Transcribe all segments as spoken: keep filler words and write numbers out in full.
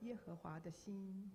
耶和华的心。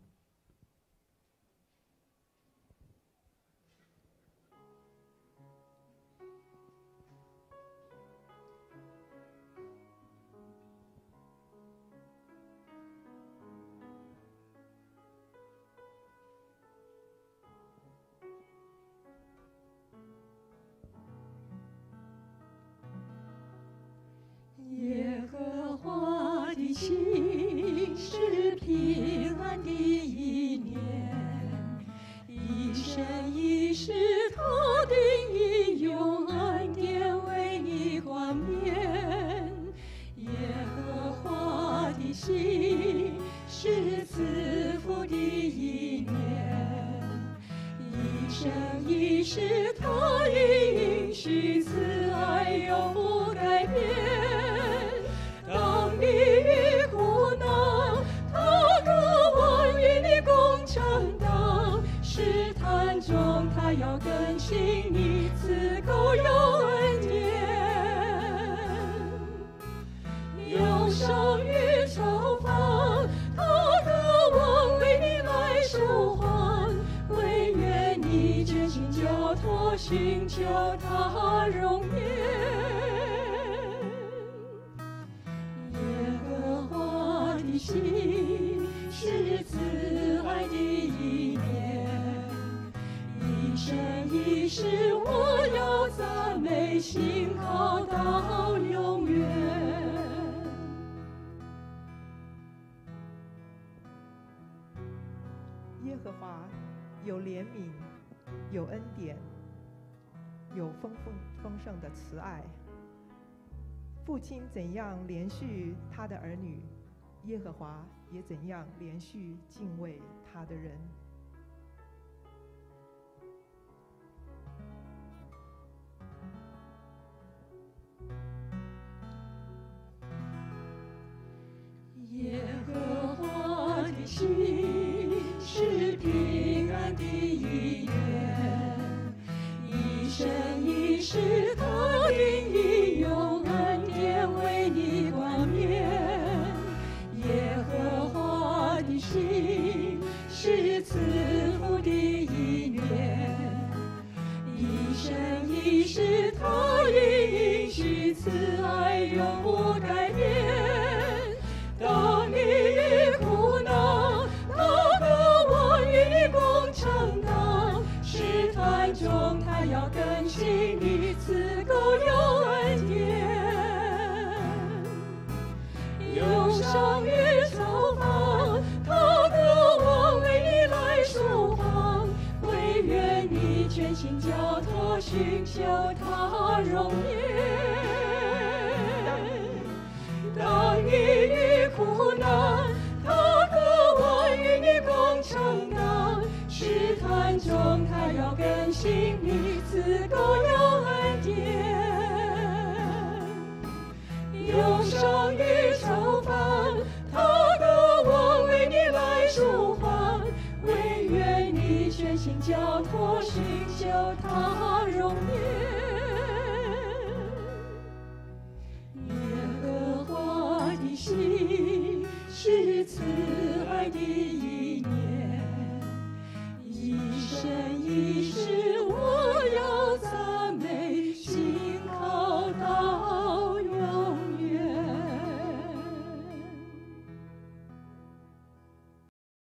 耶和华的心是平安的一面，一生一世他定义用恩典为你冠冕。耶和华的心是赐福的一面，一生一世他应许慈爱永不改变。当你遇苦难，他渴望与你共承担，试探中他要更新你，赐够有恩典。忧伤与愁烦，他渴望为你来舒缓，唯愿你真心交托，寻求他容颜。心是慈爱的一面，一生一世我要赞美信靠到永远。 耶和华有怜悯，有恩典，有丰丰丰盛的慈爱。父亲怎样连续他的儿女，耶和华也怎样连续敬畏他的人。 耶和华的心是平安的一面，一生一世他定义用恩典为你冠冕。耶和华的心是赐福的一面，一生一世他应许慈爱永不改变。当你遇苦难，他渴望与你共承担，试探中他要更新你，赐够有恩典。忧伤与愁烦，他渴望为你来舒缓，唯愿你全心交托，寻求他容颜。当你遇苦难，他渴望与你共承担，试探中他要更新你，赐够有恩典。忧伤与愁烦，他渴望为你来舒缓，唯愿你全心交托，寻求他容颜。耶和华的心是慈